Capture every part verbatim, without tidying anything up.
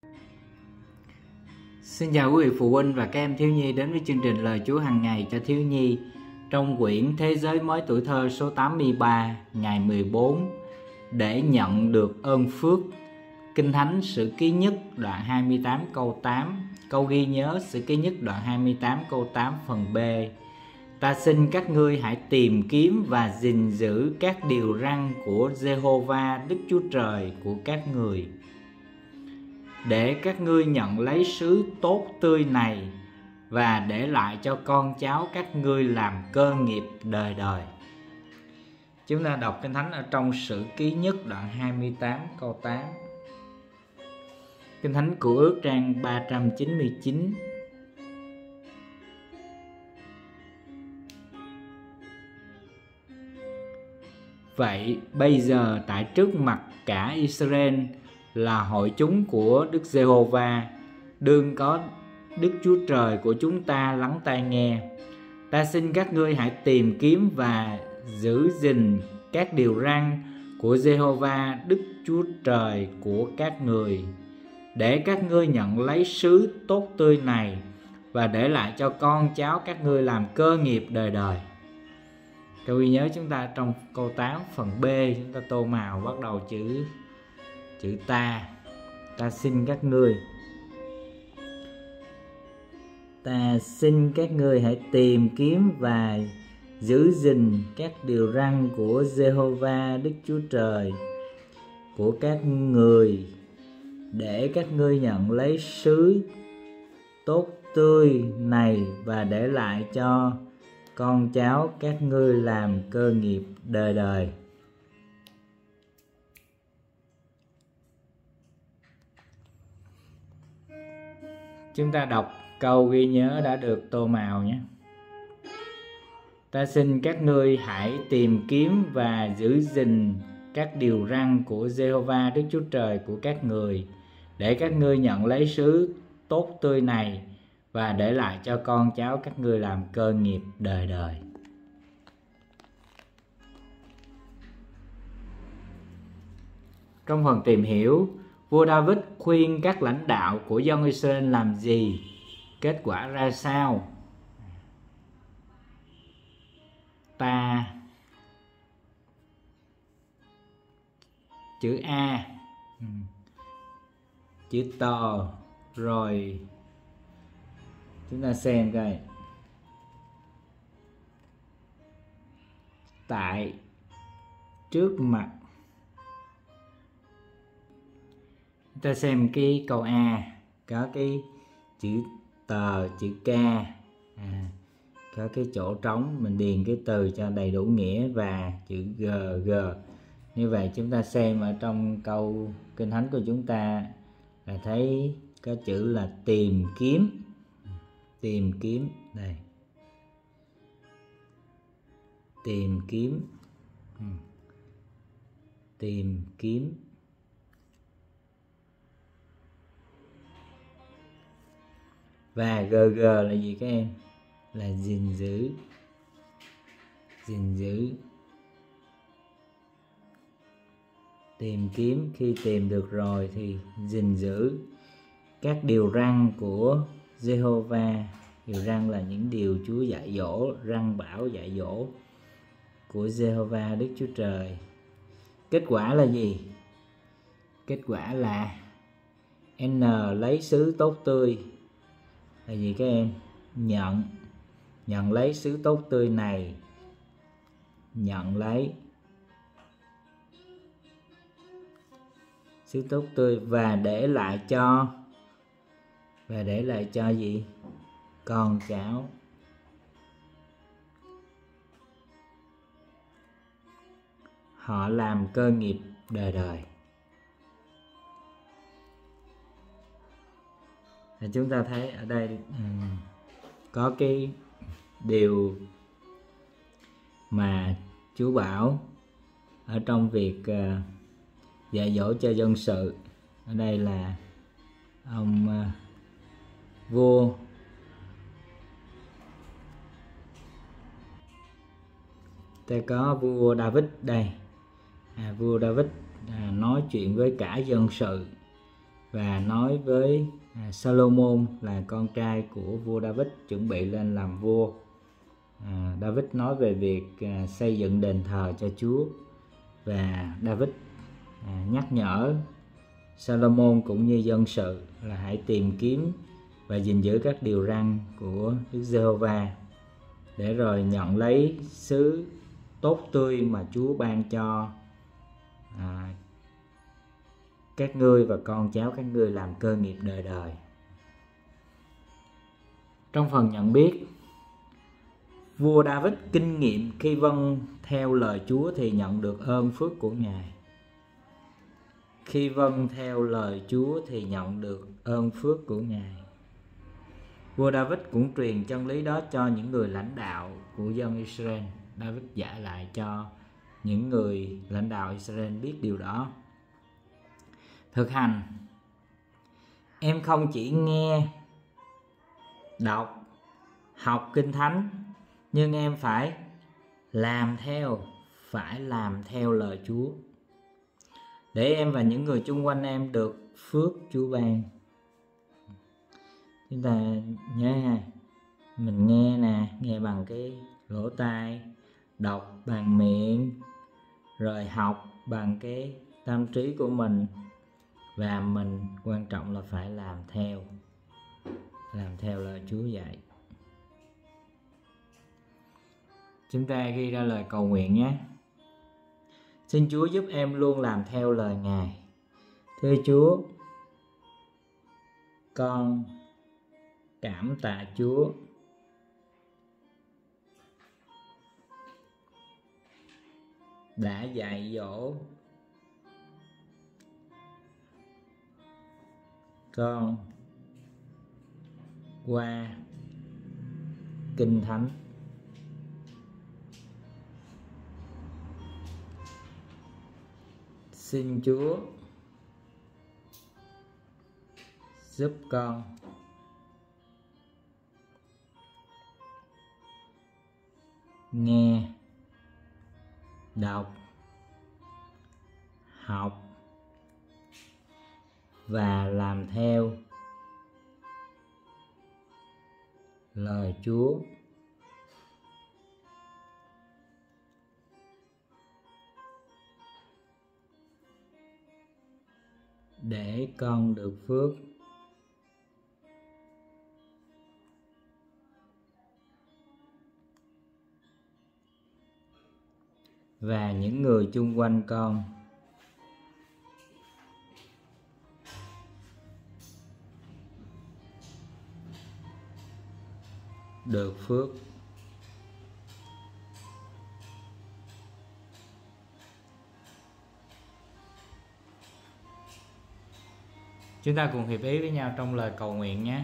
Xin chào quý vị phụ huynh và các em thiếu nhi đến với chương trình Lời Chúa hàng ngày cho thiếu nhi trong quyển Thế giới mới tuổi thơ số tám mươi ba ngày mười bốn. Để nhận được ơn phước. Kinh Thánh Sử Ký Nhất đoạn hai mươi tám câu tám. Câu ghi nhớ Sử Ký Nhất đoạn hai mươi tám câu tám phần B. Ta xin các ngươi hãy tìm kiếm và gìn giữ các điều răn của Giê-hô-va Đức Chúa Trời của các người, để các ngươi nhận lấy xứ tốt tươi này và để lại cho con cháu các ngươi làm cơ nghiệp đời đời. Chúng ta đọc Kinh Thánh ở trong Sử Ký Nhất đoạn hai mươi tám câu tám. Kinh Thánh Cựu Ước trang ba trăm chín mươi chín. Vậy bây giờ tại trước mặt cả Israel là hội chúng của Đức Giê-hô-va, đương có Đức Chúa Trời của chúng ta lắng tai nghe. Ta xin các ngươi hãy tìm kiếm và giữ gìn các điều răn của Giê-hô-va Đức Chúa Trời của các người, để các ngươi nhận lấy xứ tốt tươi này và để lại cho con cháu các ngươi làm cơ nghiệp đời đời. Câu ghi nhớ chúng ta trong câu tám phần B, chúng ta tô màu bắt đầu chữ chữ ta. Ta xin các ngươi. Ta xin các ngươi hãy tìm kiếm và giữ gìn các điều răn của Giê-hô-va Đức Chúa Trời của các người, để các ngươi nhận lấy xứ tốt tươi này và để lại cho con cháu các ngươi làm cơ nghiệp đời đời. Chúng ta đọc câu ghi nhớ đã được tô màu nhé. Ta xin các ngươi hãy tìm kiếm và giữ gìn các điều răn của Giê-hô-va Đức Chúa Trời của các người, để các ngươi nhận lấy xứ tốt tươi này và để lại cho con cháu các ngươi làm cơ nghiệp đời đời. Trong phần tìm hiểu, vua David khuyên các lãnh đạo của dân Israel làm gì? Kết quả ra sao? Ta, chữ A, chữ tờ, rồi chúng ta xem coi. Tại trước mặt. Chúng ta xem cái câu A có cái chữ tờ, chữ K, à, có cái chỗ trống, mình điền cái từ cho đầy đủ nghĩa và chữ G, G. Như vậy chúng ta xem ở trong câu Kinh Thánh của chúng ta là thấy có chữ là tìm kiếm. Tìm kiếm đây. Tìm kiếm. Ừ. Tìm kiếm. Và G G là gì các em? Là gìn giữ. Gìn giữ. Tìm kiếm, khi tìm được rồi thì gìn giữ các điều răn của Giê-hô-va. Điều răn là những điều Chúa dạy dỗ, răn bảo dạy dỗ của Giê-hô-va Đức Chúa Trời. Kết quả là gì? Kết quả là N lấy xứ tốt tươi là gì các em? Nhận. Nhận lấy xứ tốt tươi này. Nhận lấy xứ tốt tươi và để lại cho và để lại cho gì? Con cháu. Họ làm cơ nghiệp đời đời. Và chúng ta thấy ở đây um, có cái điều mà Chúa bảo ở trong việc uh, dạy dỗ cho dân sự. Ở đây là ông uh, vua ta có vua David đây. À, vua David à, nói chuyện với cả dân sự và nói với à, Salomon là con trai của vua David chuẩn bị lên làm vua. à, David nói về việc à, xây dựng đền thờ cho Chúa, và David à, nhắc nhở Salomon cũng như dân sự là hãy tìm kiếm và gìn giữ các điều răn của Đức Giê-hô-va, để rồi nhận lấy xứ tốt tươi mà Chúa ban cho à, các ngươi và con cháu các ngươi làm cơ nghiệp đời đời. Trong phần nhận biết, vua David kinh nghiệm khi vâng theo lời Chúa thì nhận được ơn phước của Ngài. Khi vâng theo lời Chúa thì nhận được ơn phước của Ngài. Vua David cũng truyền chân lý đó cho những người lãnh đạo của dân Israel. David dạy lại cho những người lãnh đạo Israel biết điều đó. Thực hành, em không chỉ nghe, đọc, học Kinh Thánh, nhưng em phải làm theo, phải làm theo lời Chúa, để em và những người chung quanh em được phước Chúa ban. Chúng ta nhớ ha, mình nghe nè, nghe bằng cái lỗ tai, đọc bằng miệng, rồi học bằng cái tâm trí của mình, và mình quan trọng là phải làm theo, làm theo lời Chúa dạy. Chúng ta ghi ra lời cầu nguyện nhé. Xin Chúa giúp em luôn làm theo lời Ngài. Thưa Chúa, con cảm tạ Chúa đã dạy dỗ con qua Kinh Thánh. Xin Chúa giúp con nghe, đọc, học và làm theo lời Chúa, để con được phước và những người chung quanh con được phước. Chúng ta cùng hiệp ý với nhau trong lời cầu nguyện nhé.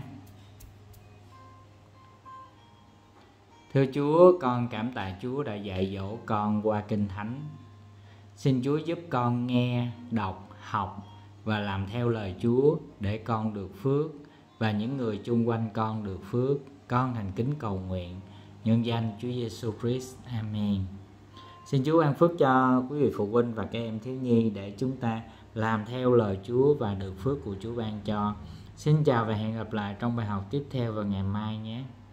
Thưa Chúa, con cảm tạ Chúa đã dạy dỗ con qua Kinh Thánh. Xin Chúa giúp con nghe, đọc, học và làm theo lời Chúa để con được phước và những người chung quanh con được phước. Con thành kính cầu nguyện nhân danh Chúa Giêsu Christ. Amen. Xin Chúa ban phước cho quý vị phụ huynh và các em thiếu nhi để chúng ta làm theo lời Chúa và được phước của Chúa ban cho. Xin chào và hẹn gặp lại trong bài học tiếp theo vào ngày mai nhé.